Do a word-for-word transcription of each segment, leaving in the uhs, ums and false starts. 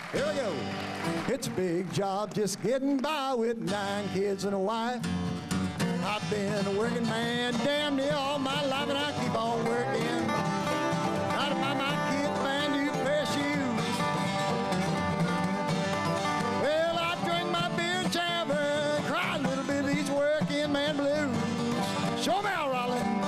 Here we go. It's a big job just getting by with nine kids and a wife. I've been a working man damn near all my life, and I keep on working. Gotta buy my kids a brand new pair of shoes. Well, I drink my beer and tavern, cry a little bit of these working man blues. Show me out, Roland.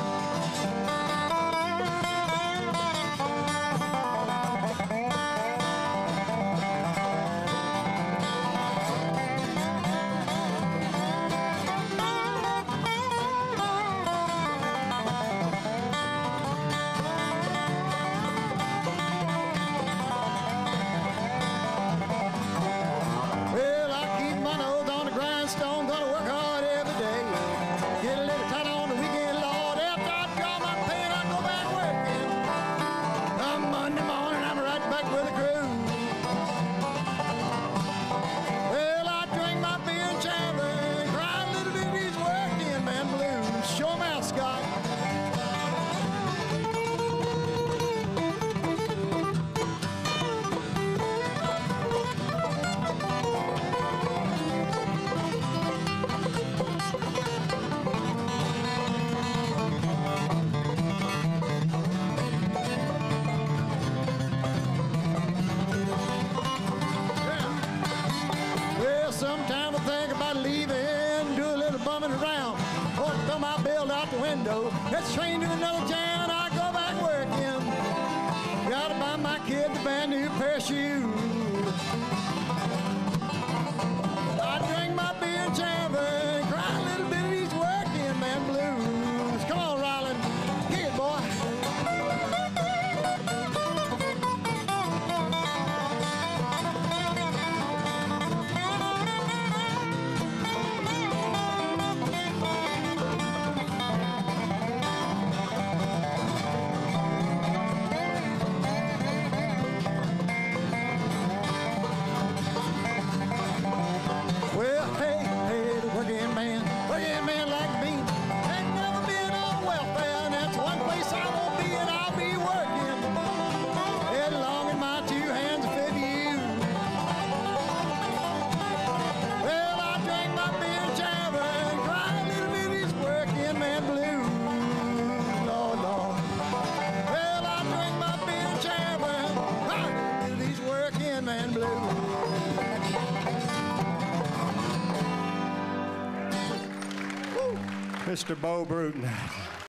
Sometimes I think about leaving, do a little bumming around, or throw my bill out the window. Let's train to another town, I go back working. Gotta buy my kid a brand new pair of shoes. I drink my beer and tavern, cry a little bit of these working man blues. Come on, Roland, get it, boy. Mister Bo Breton.